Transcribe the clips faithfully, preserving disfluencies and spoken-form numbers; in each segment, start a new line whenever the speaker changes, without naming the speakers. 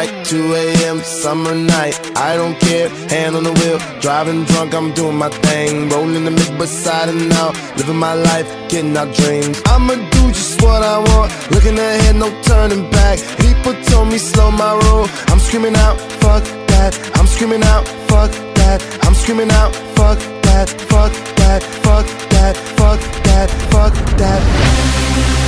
night, two A M summer night. I don't care, hand on the wheel, driving drunk, I'm doing my thing. Rolling the mid beside and out, living my life, getting our dreams. I'ma do just what I want, looking ahead, no turning back. People told me slow my roll, I'm screaming out, fuck that. I'm screaming out, fuck that. I'm screaming out, fuck that, fuck that, fuck that, fuck that, fuck that.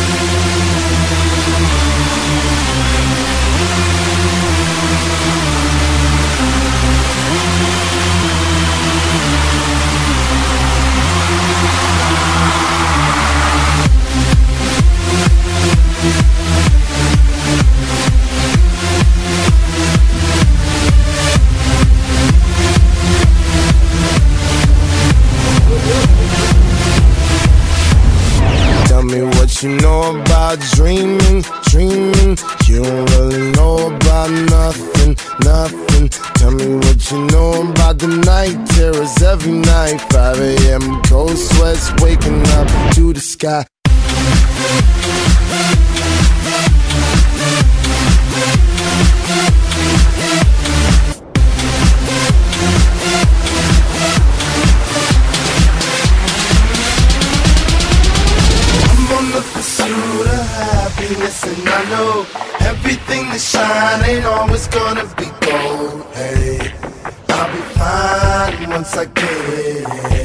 Tell me what you know about dreaming, dreaming. You don't really know about nothing, nothing. Tell me what you know about the night terrors every night. five A M cold sweats waking up to the sky. Pursuit of happiness, and I know everything that shine ain't always gonna be gold. Hey, I'll be fine once I get it.